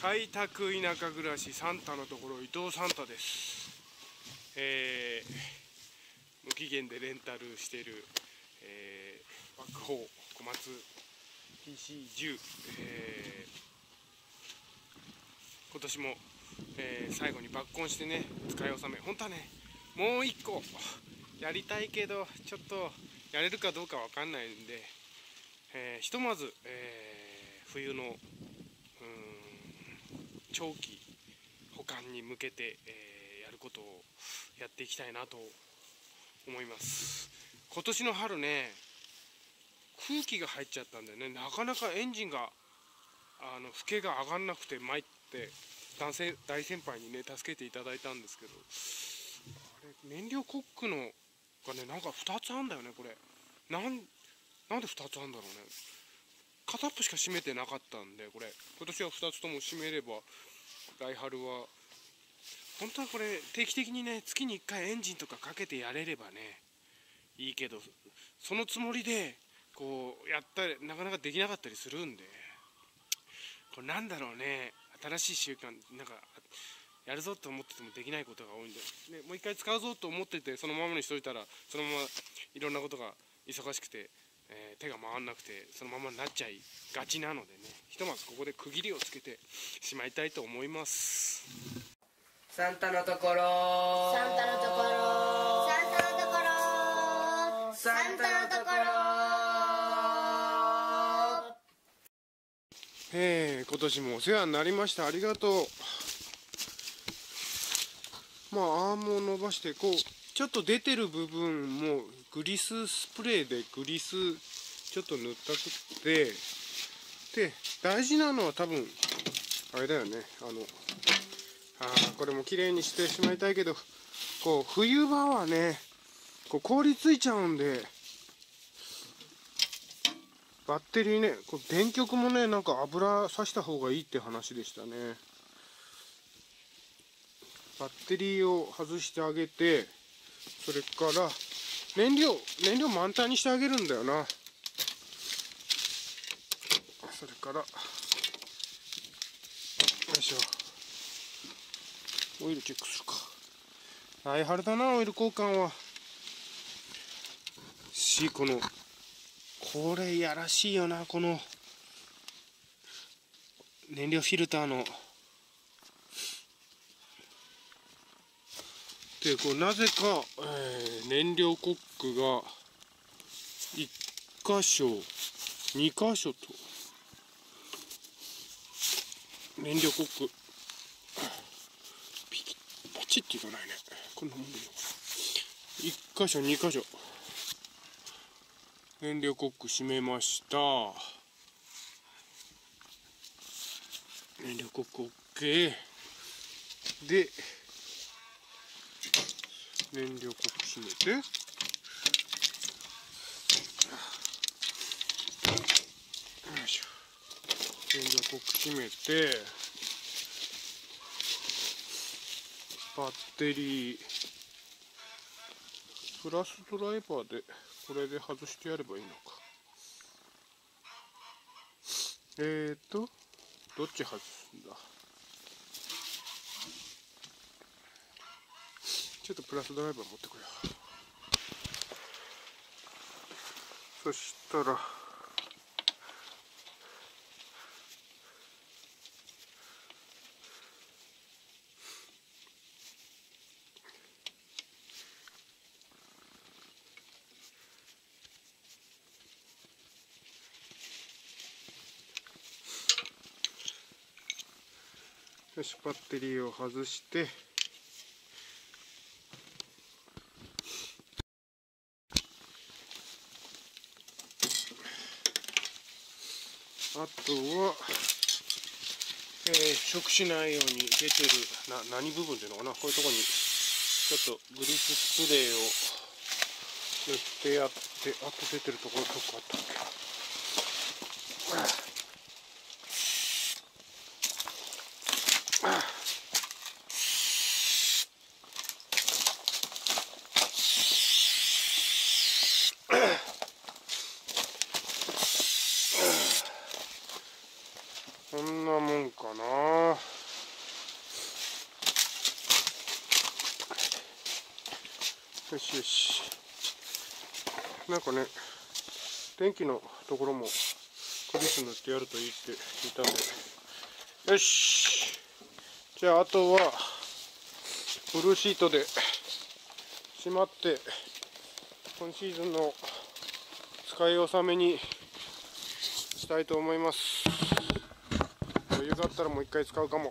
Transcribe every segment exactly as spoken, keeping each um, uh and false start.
開拓田舎暮らしサンタのところ伊藤サンタです。えー、無期限でレンタルしている、えー、バックホー小松 ピーシーじゅう、えー、今年も、えー、最後に抜根してね使い納め。本当はねもう一個やりたいけどちょっとやれるかどうかわかんないんで、えー、ひとまず、えー、冬のうーん長期保管に向けて、えー、やることをやっていきたいなと思います。今年の春ね空気が入っちゃったんでね、なかなかエンジンがあの負荷が上がんなくて参って男性大先輩にね助けていただいたんですけど、あれ燃料コックのがねなんかふたつあんだよね。これなんなんでふたつあんだろうね。片っぽしか閉めてなかったんで、これ今年はふたつとも閉めれば来春は本当はこれ定期的にね月にいっかいエンジンとかかけてやれればねいいけど、そのつもりでこうやったりなかなかできなかったりするんで、これなんだろうね、新しい習慣なんかやるぞと思っててもできないことが多いんで、ね、もう一回使うぞと思っててそのままにしといたらそのままいろんなことが忙しくて、えー、手が回んなくてそのままになっちゃいがちなのでね、ひとまずここで区切りをつけてしまいたいと思います。 サンタのところサンタのところサンタのところサンタのところ。 えー、今年もお世話になりました。ありがとう。まあアームを伸ばしてこうちょっと出てる部分もグリススプレーでグリスちょっと塗ったくってで、大事なのは多分あれだよね、あのあーこれも綺麗にしてしまいたいけど、こう冬場はねこう凍りついちゃうんで、バッテリーねこう電極もねなんか油さした方がいいって話でしたね。バッテリーを外してあげて、それから燃料燃料満タンにしてあげるんだよな。それからよいしょ、オイルチェックするか。来春だなオイル交換は。しこのこれやらしいよな、この燃料フィルターので、こうなぜか、えー、燃料コックがいっ箇所に箇所と燃料コックピキッパチッといかないね。こんなもんでいいのかな。いっ箇所に箇所燃料コック閉めました。燃料コック OK で燃料コック閉めて、よいしょ、燃料コック閉めて、バッテリープラスドライバーでこれで外してやればいいのか。えーとどっち外すんだ。ちょっとプラスドライバー持ってこよう。そしたらよし、バッテリーを外して、あとは、えー、食しないように出てるな何部分っていうのかな、こういうところにちょっとグリススプレーを塗ってやって、あと出てるところどこあったっけ。こんなもんかな。 よしよし。なんかね、電気のところもクリス塗ってやるといいって聞いたんで、よし。じゃああとはブルーシートでしまって、今シーズンの使い納めにしたいと思います。余裕があったらもう一回使うかも。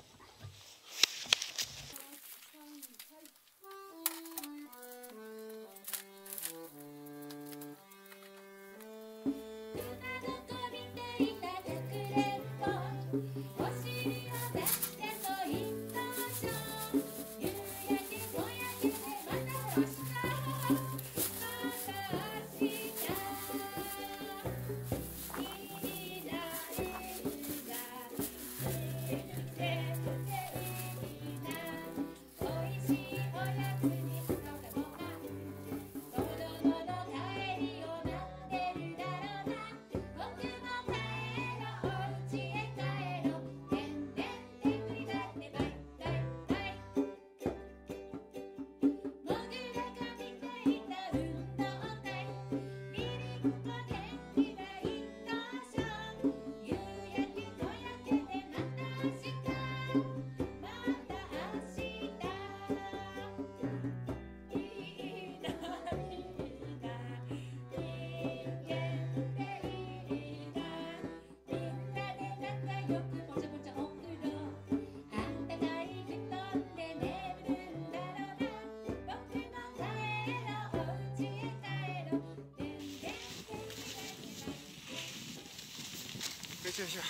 よしよしよ。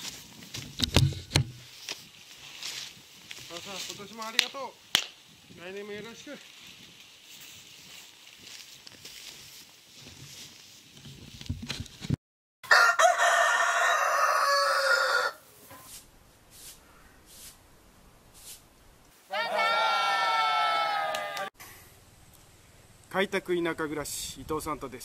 あのさ、今年もありがとう。来年もよろしく。開拓田舎暮らし伊藤サンタです。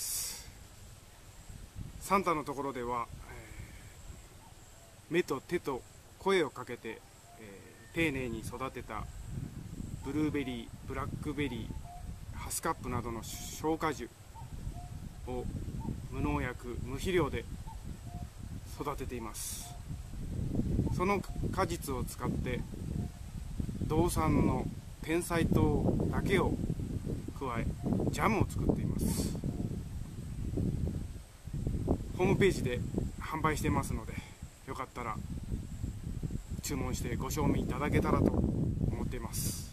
サンタのところでは、えー、目と手と声をかけて、えー、丁寧に育てたブルーベリー、ブラックベリー、ハスカップなどの消果樹を無農薬無肥料で育てています。その果実を使って道産の天才糖だけを加えジャムを作っています。ホームページで販売してますので、よかったら注文してご賞味いただけたらと思っています。